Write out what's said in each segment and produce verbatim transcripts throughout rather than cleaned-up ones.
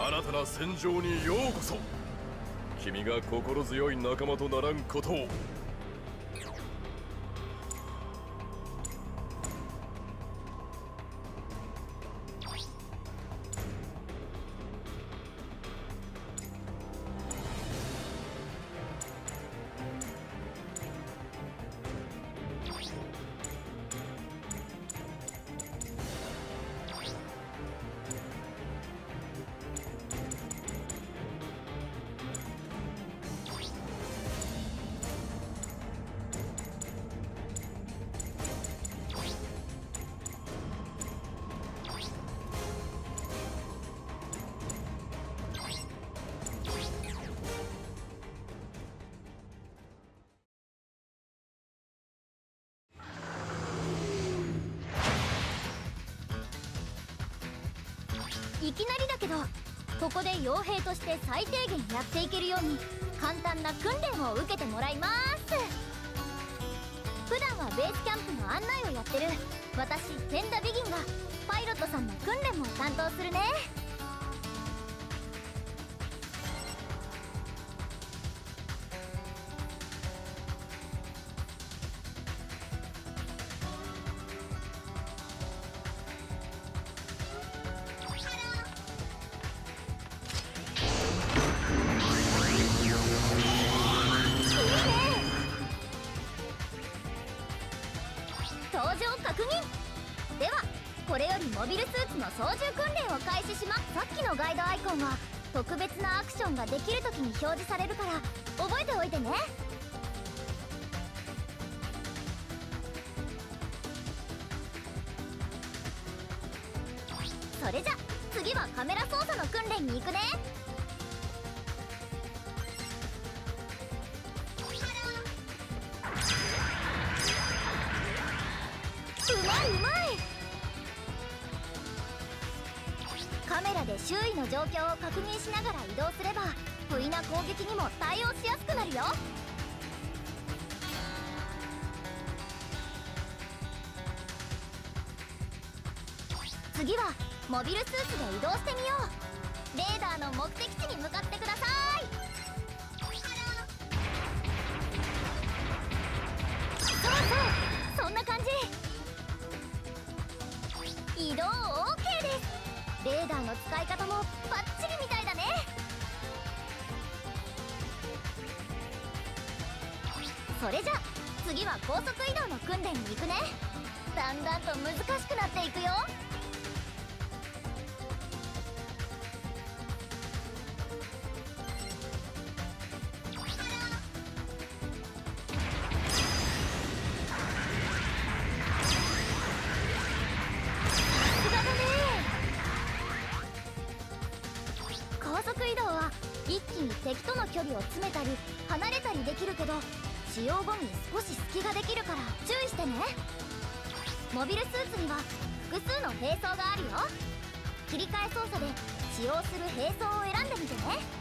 新たな戦場にようこそ。君が心強い仲間とならんことを。 いきなりだけど、ここで傭兵として最低限やっていけるように簡単な訓練を受けてもらいます。普段はベースキャンプの案内をやってる私テンダビギンがパイロットさんの訓練も担当するね。これよりモビルスーツの操縦訓練を開始します。さっきのガイドアイコンは特別なアクションができるときに表示されるから覚えておいてね。それじゃ次はカメラ操作の訓練に行くね。うまいうまい。カメラで周囲の状況を確認しながら移動すれば不意な攻撃にも対応しやすくなるよ。次はモビルスーツで移動してみよう。レーダーの目的地に向かってください。そうそう、そんな感じ。移動 オーケー です。レーダーの使い方もバッチリみたいだね。それじゃ次は高速移動の訓練に行くね。だんだんと難しくなっていくよ。一気に敵との距離を詰めたり離れたりできるけど、使用後に少し隙ができるから注意してね。モビルスーツには複数の兵装があるよ。切り替え操作で使用する兵装を選んでみてね。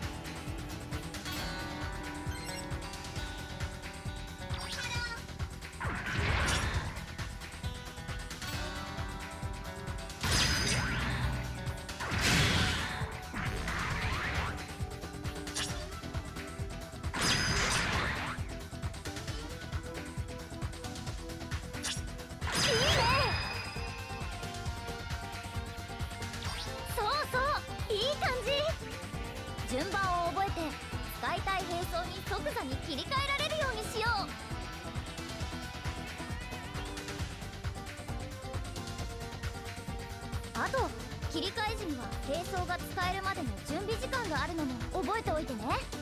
順番を覚えて使いたい兵装に即座に切り替えられるようにしよう。あと切り替え時には兵装が使えるまでの準備時間があるのも覚えておいてね。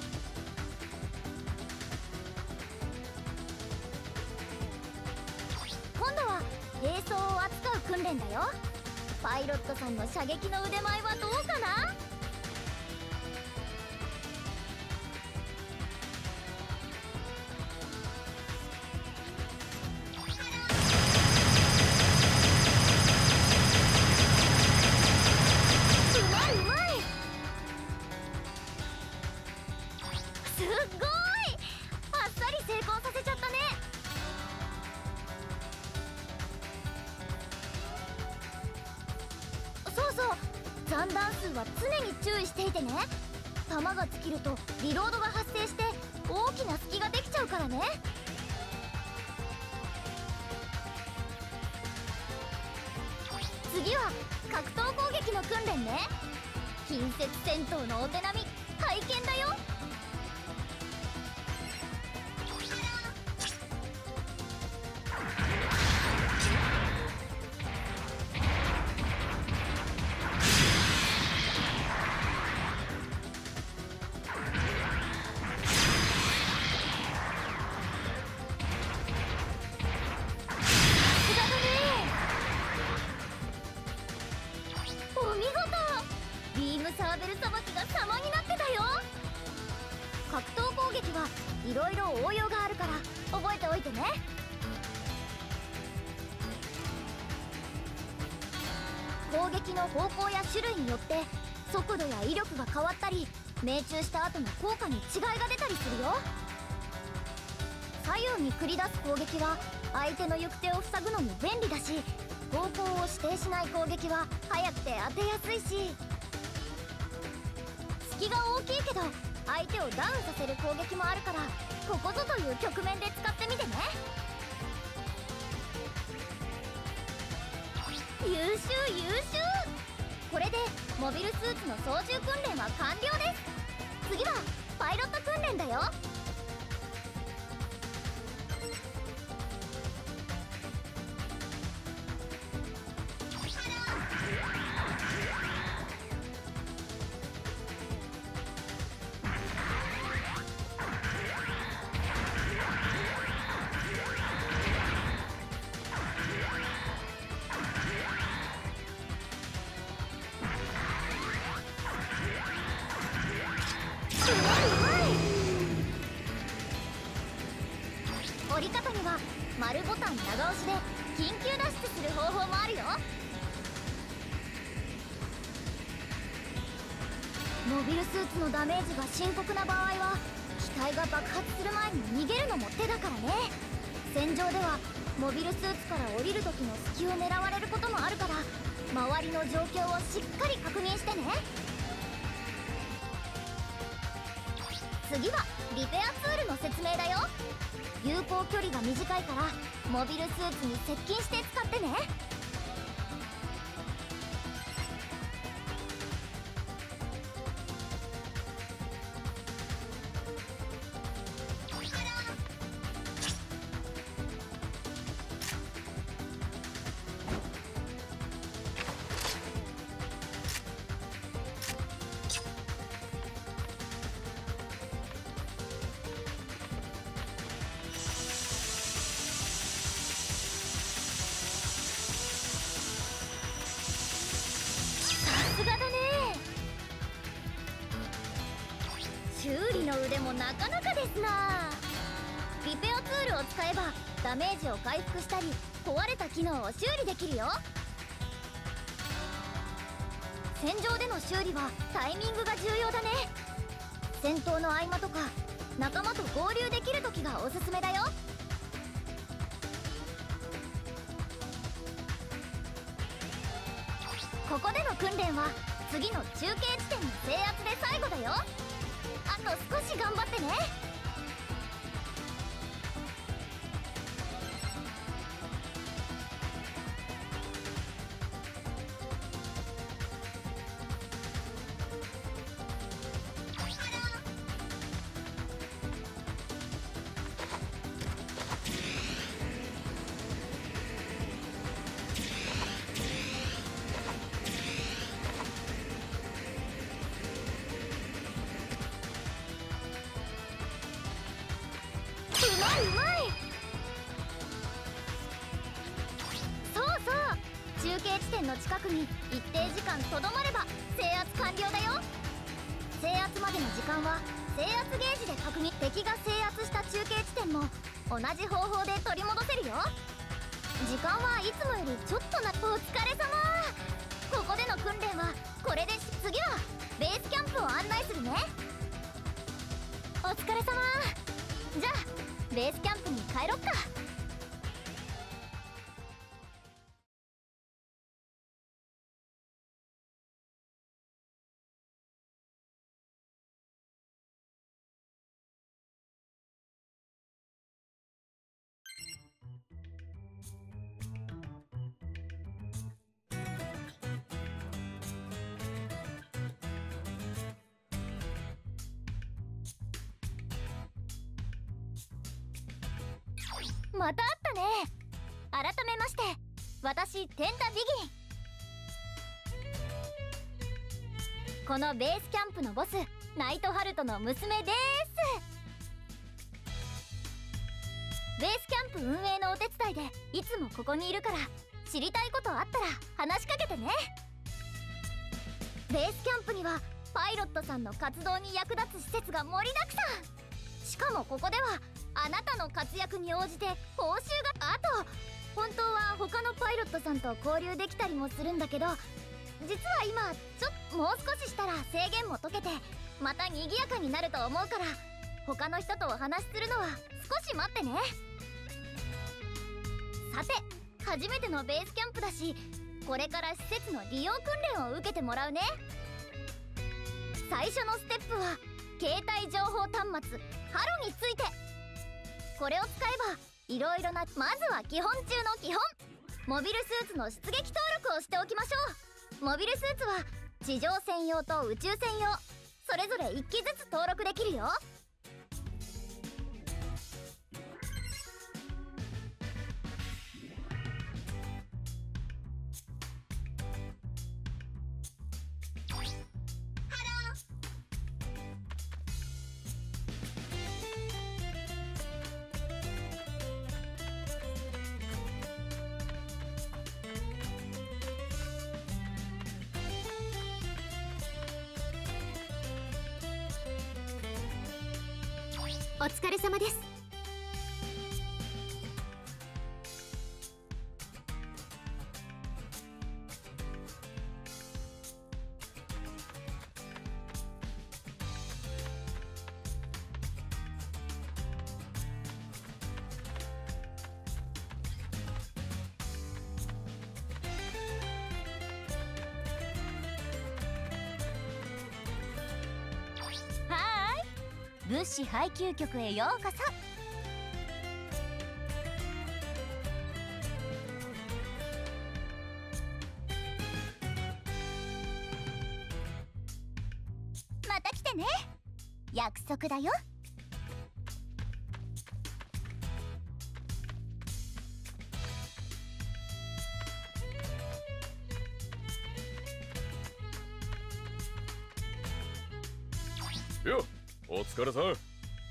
今度は兵装を扱う訓練だよ。パイロットさんの射撃の腕前はどうかな。 残弾数は常に注意していてね。弾が尽きるとリロードが発生して大きな隙ができちゃうからね。次は格闘攻撃の訓練ね。近接戦闘のお手並み拝見だよ。格闘攻撃はいろいろ応用があるから覚えておいてね。攻撃の方向や種類によって速度や威力が変わったり、命中した後の効果に違いが出たりするよ。左右に繰り出す攻撃は相手の行く手を塞ぐのに便利だし、方向を指定しない攻撃は速くて当てやすいし、隙が大きいけど相手をダウンさせる攻撃もあるから、ここぞという局面で使ってみてね。優秀優秀。これでモビルスーツの操縦訓練は完了です。次はパイロット訓練だよ。折り方には丸ボタン長押しで緊急脱出する方法もあるよ。モビルスーツのダメージが深刻な場合は機体が爆発する前に逃げるのも手だからね。戦場ではモビルスーツから降りる時の隙を狙われることもあるから、周りの状況をしっかり確認してね。次はリペアツールの説明だよ。有効距離が短いからモビルスーツに接近して使ってね。さすがだね。修理の腕もなかなかですな。リペアツールを使えばダメージを回復したり壊れた機能を修理できるよ。戦場での修理はタイミングが重要だね。戦闘の合間とか仲間と合流できる時がおすすめだよ。ここでの訓練は次の中継地点の制圧で最後だよ。あと少し頑張ってね。うまいうまい。そうそう、中継地点の近くに一定時間とどまれば制圧完了だよ。制圧までの時間は制圧ゲージで確認。敵が制圧した中継地点も同じ方法で取り戻せるよ。時間はいつもよりちょっとな。お疲れ様。ここでの訓練はこれで。次はベースキャンプを案内するね。お疲れ様。じゃあベースキャンプに帰ろっか。 また会ったね。改めまして、私テンタビギン。このベースキャンプのボス、ナイトハルトの娘です。ベースキャンプ運営のお手伝いでいつもここにいるから、知りたいことあったら話しかけてね。ベースキャンプにはパイロットさんの活動に役立つ施設が盛りだくさん。しかもここではあなたの活躍に応じて報酬が。あと本当は他のパイロットさんと交流できたりもするんだけど、実は今ちょっともう少ししたら制限も解けてまた賑やかになると思うから、他の人とお話しするのは少し待ってね。さて、初めてのベースキャンプだし、これから施設の利用訓練を受けてもらうね。最初のステップは携帯情報端末ハロについて。これを使えばいろいろな、まずは基本中の基本、モビルスーツの出撃登録をしておきましょう。モビルスーツは地上専用と宇宙専用、それぞれいっきずつ登録できるよ。お疲れ様です。物資配給局へようこそ。また来てね。約束だよ。 よっ、お疲れさん。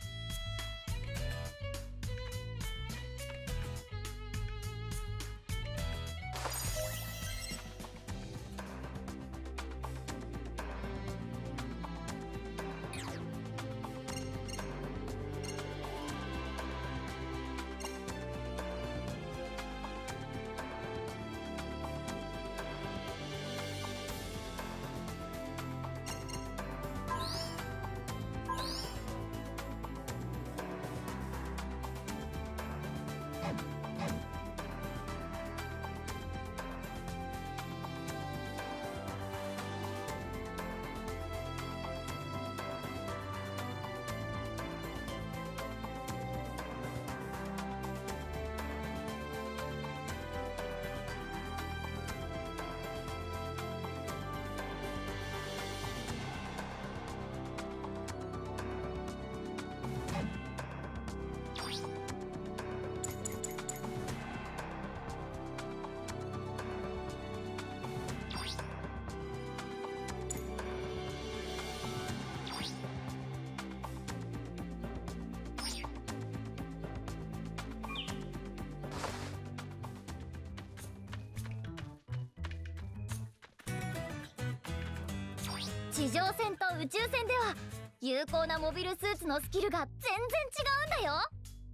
地上戦と宇宙戦では有効なモビルスーツのスキルが全然違うんだよ。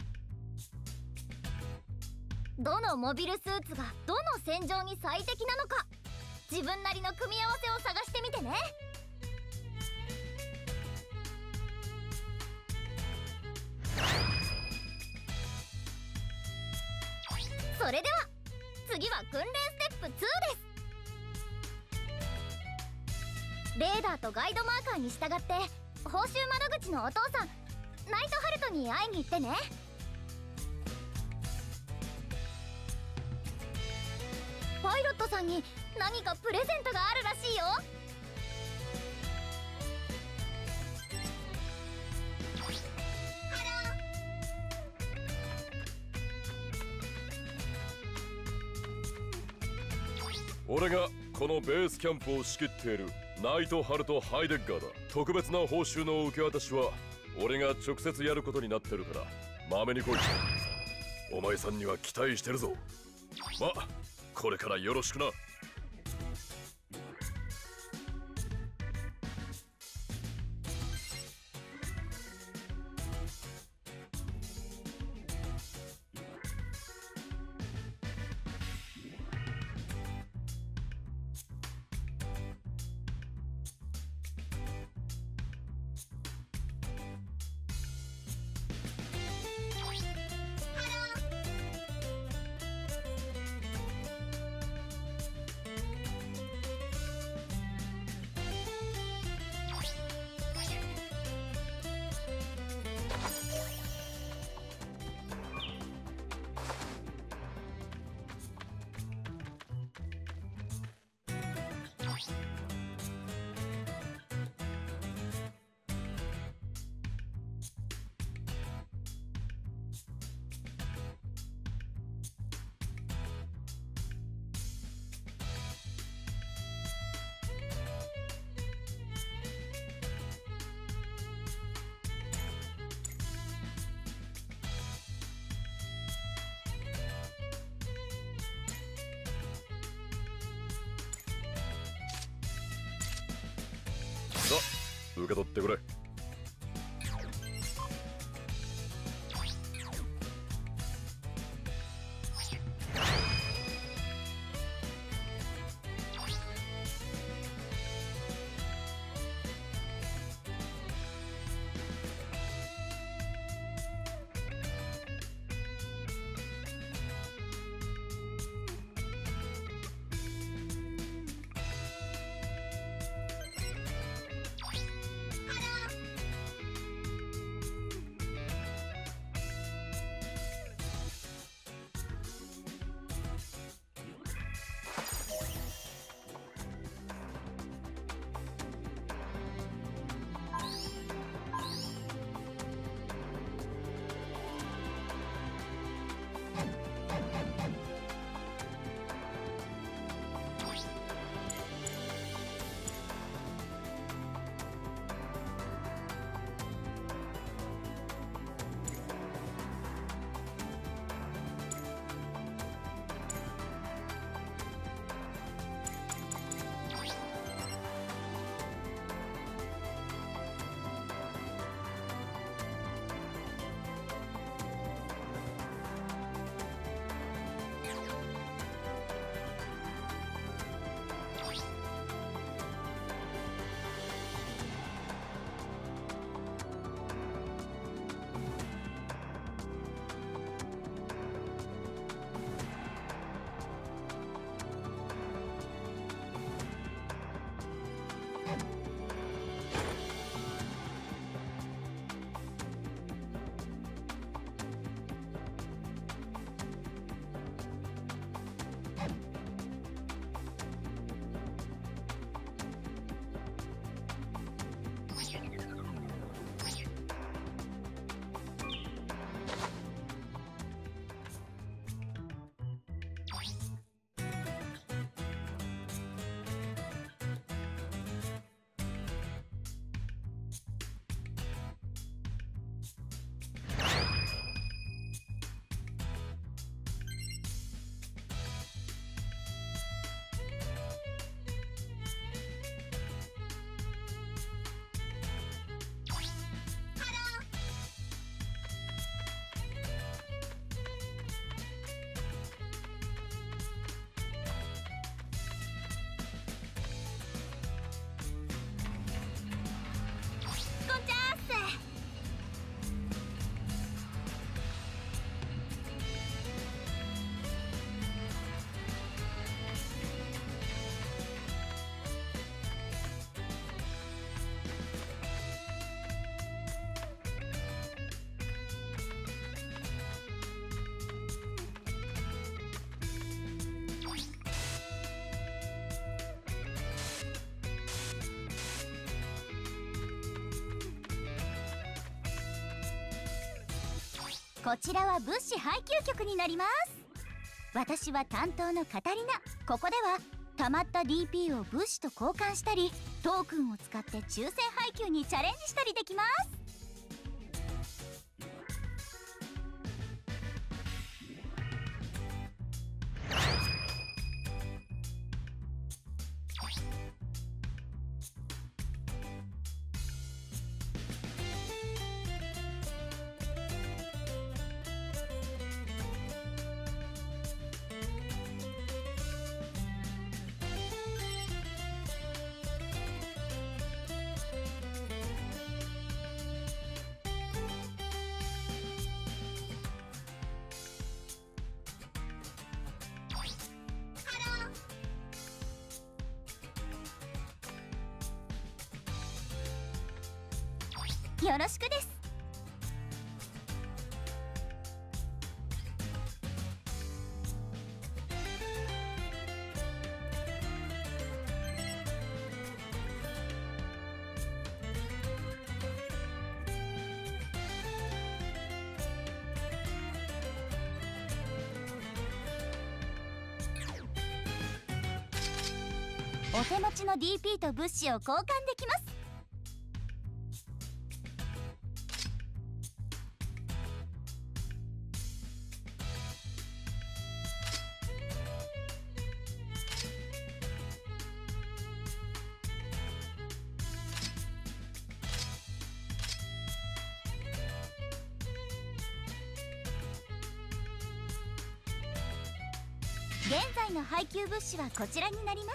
どのモビルスーツがどの戦場に最適なのか、自分なりの組み合わせを探してみてね。それでは次は訓練ステップツーです。レーダーとガイドマーカーに従って報酬窓口のお父さんナイトハルトに会いに行ってね。パイロットさんに何かプレゼントがあるらしいよ。 俺がこのベースキャンプを仕切っているナイトハルト・ハイデッガーだ。特別な報酬の受け渡しは俺が直接やることになってるからまめに来い。お前さんには期待してるぞ。ま、これからよろしくな。さあ受け取ってくれ。 こちらは物資配給局になります。私は担当のカタリナ。ここでは溜まった ディーピー を物資と交換したり、トークンを使って抽選配給にチャレンジしたりできます。よろしくです。お手持ちの ディーピー と物資を交換できます。現在の配給物資はこちらになります。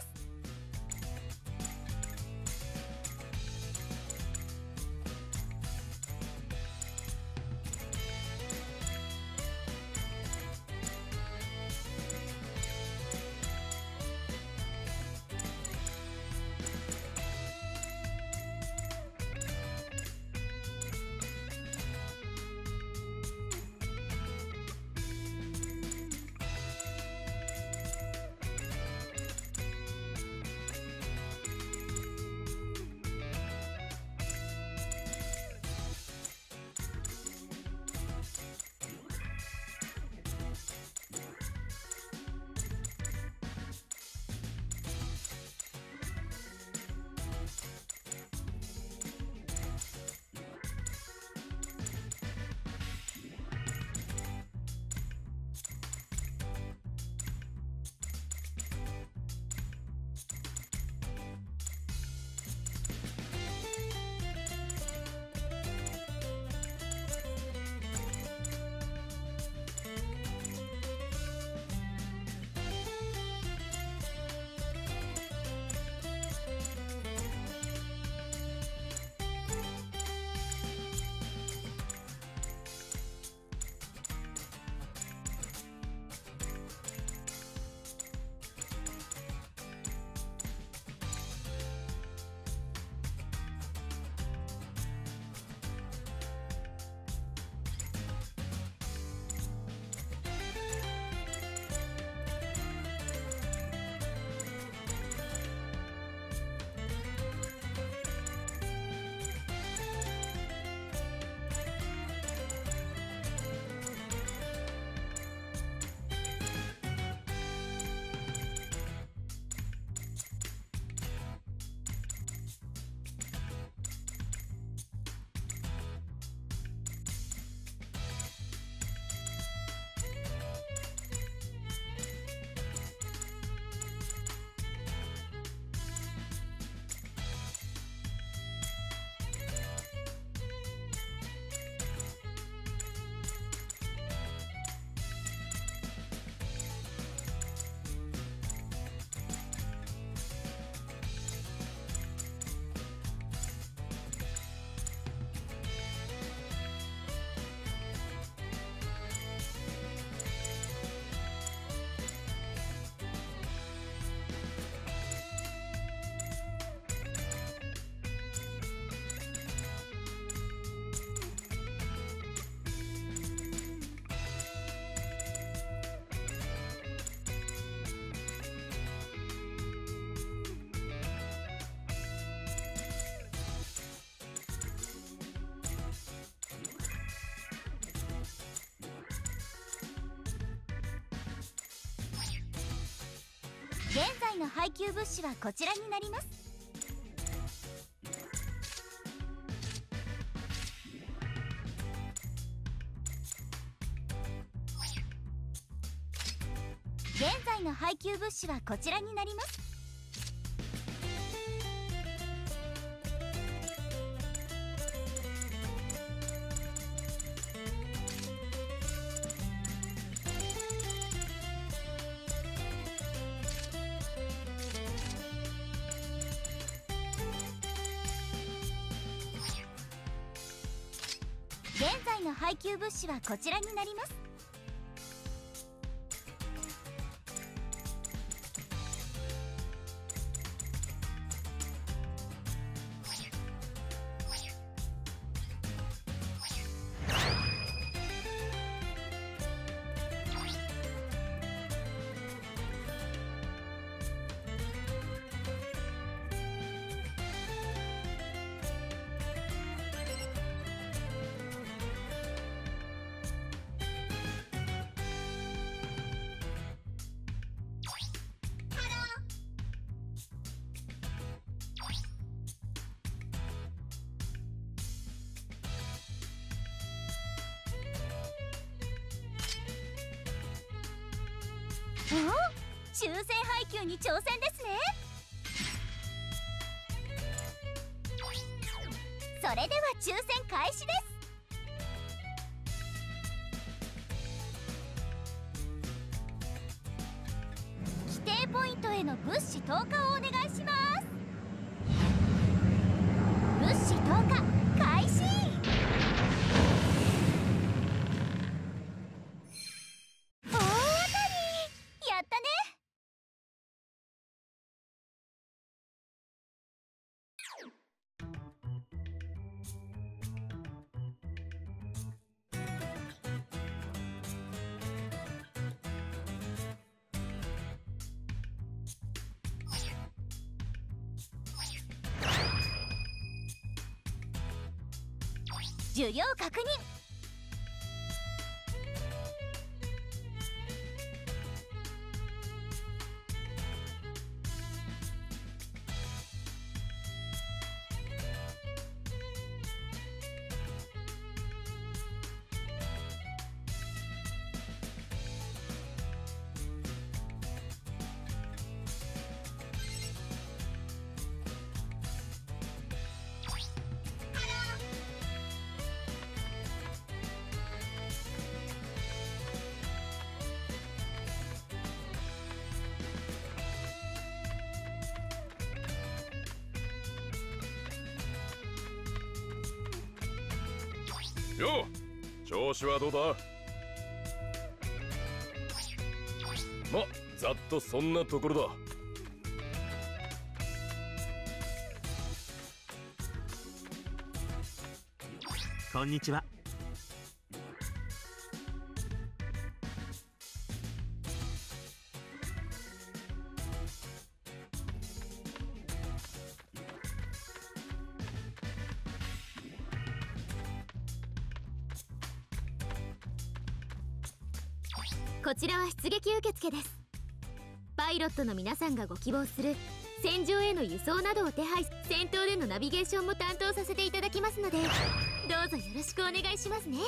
の配給物資はこちらになります。現在の配給物資はこちらになります。現在の配給物資はこちらになります。お、抽選配給に挑戦ですね。それでは抽選開始です。規定ポイントへの物資投下をお願いします。物資投下開始。受領確認。 よう、調子はどうだ。ま、ざっとそんなところだ。 こんにちは。 こちらは出撃受付です。パイロットの皆さんがご希望する戦場への輸送などを手配、戦闘でのナビゲーションも担当させていただきますので、どうぞよろしくお願いしますね。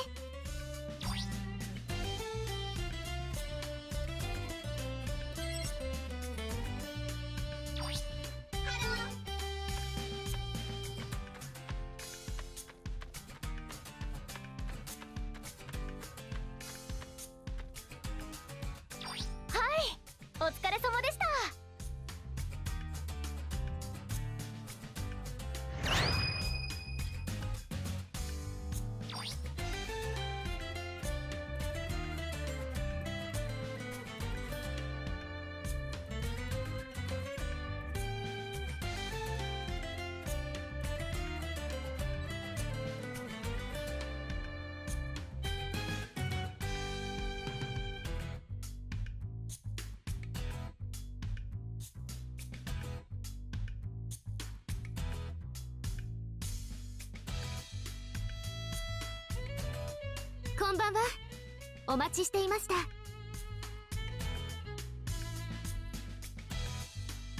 お疲れ様でした。こんばんは。お待ちしていました。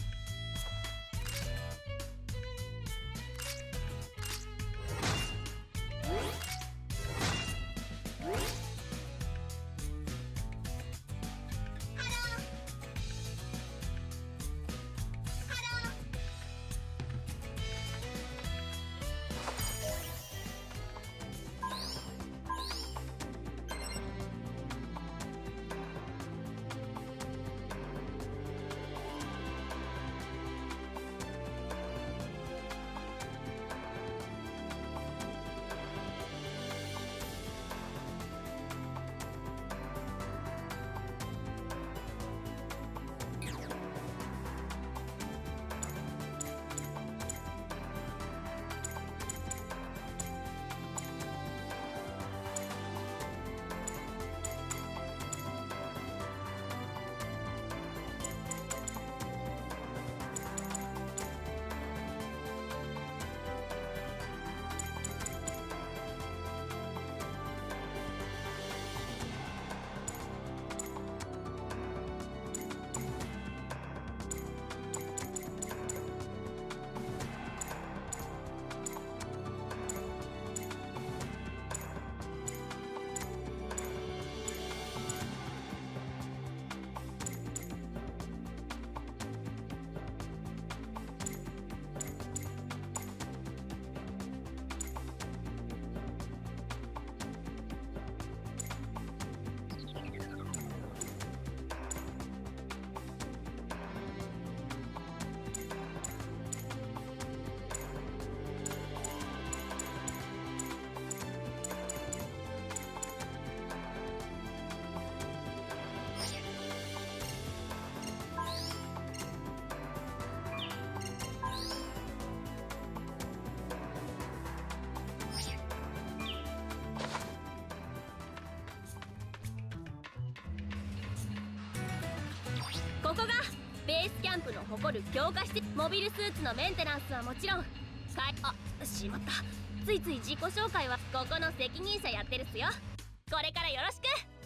ベースキャンプの誇る強化してモビルスーツのメンテナンスはもちろんかいあしまった、ついつい自己紹介はここの責任者やってるっすよ。これからよろし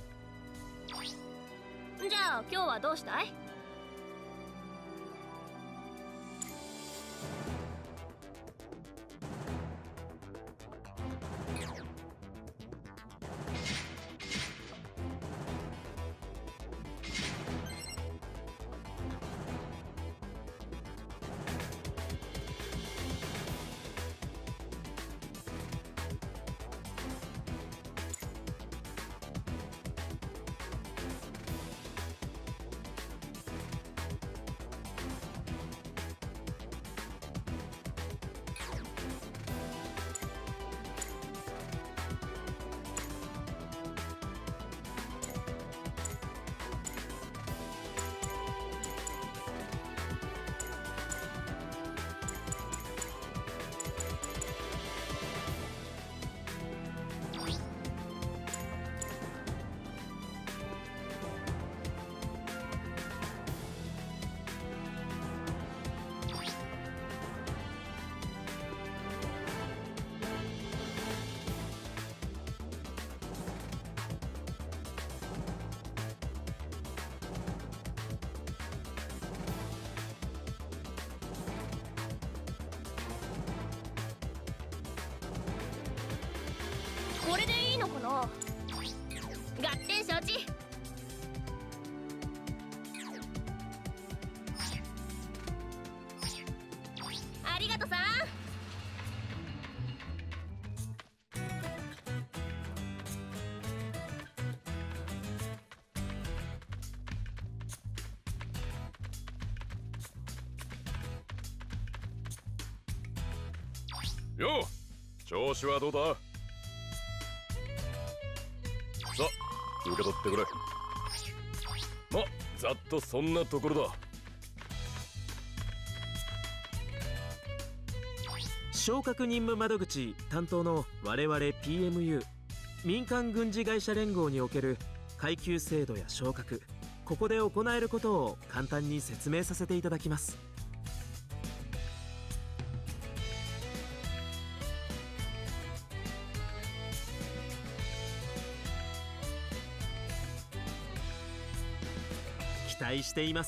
く。じゃあ今日はどうしたい？これでいいのかな？合点承知。ありがとさん。 よう、調子はどうだ？さあ、受け取ってくれ。ま、ざっとそんなところだ。 昇格任務窓口担当の我々 ピーエムユー 民間軍事会社連合における階級制度や昇格、ここで行えることを簡単に説明させていただきます。期待しています。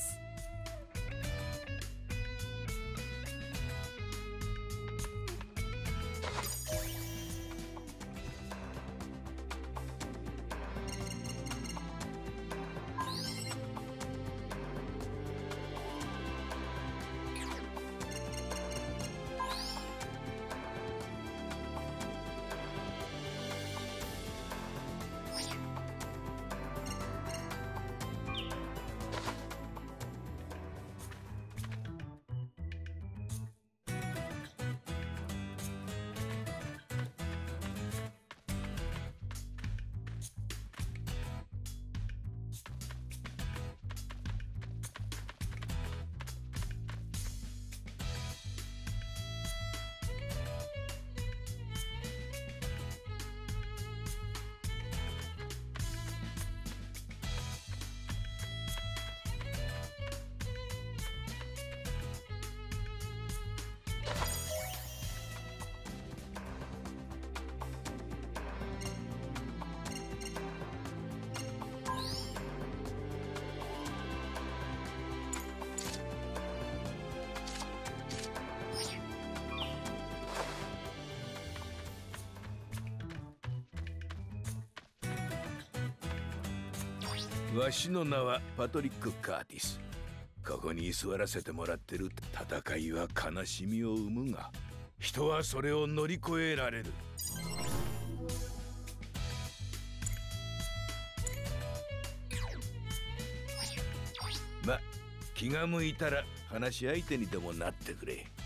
わしの名はパトリック・カーティス。ここに座らせてもらってる。戦いは悲しみを生むが、人はそれを乗り越えられる。ま、気が向いたら話し相手にでもなってくれ。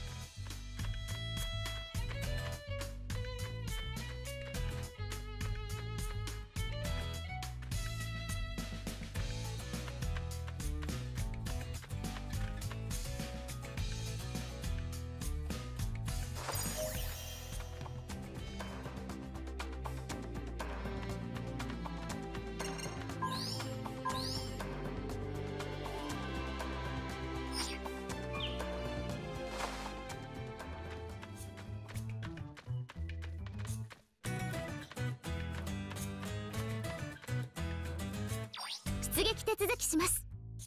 出撃手続きします。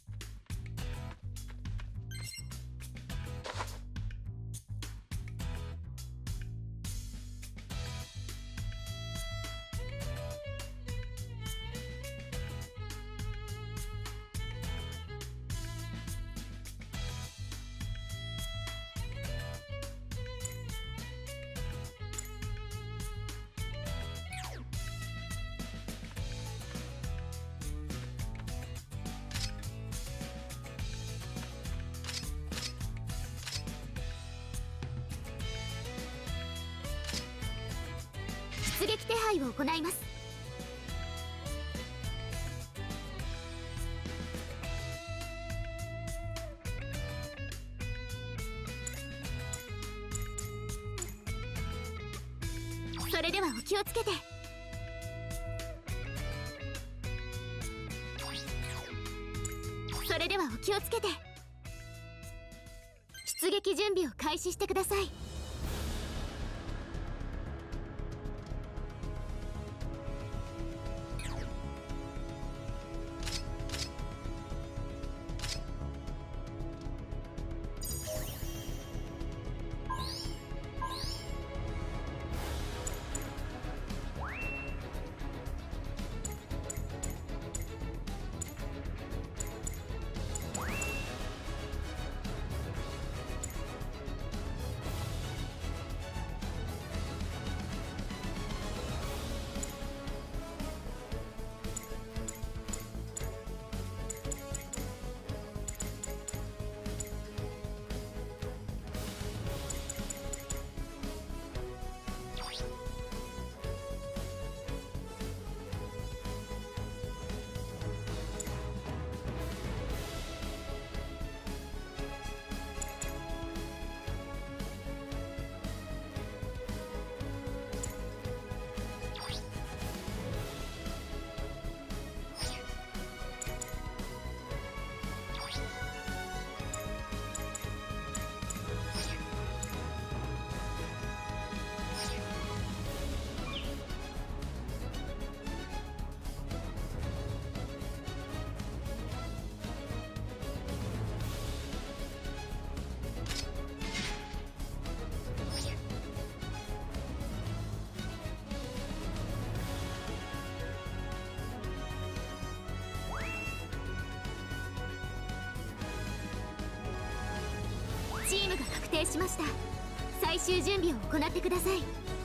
出撃手配を行います。それではお気をつけて。それではお気をつけて。出撃準備を開始してください。チームが確定しました。最終準備を行ってください。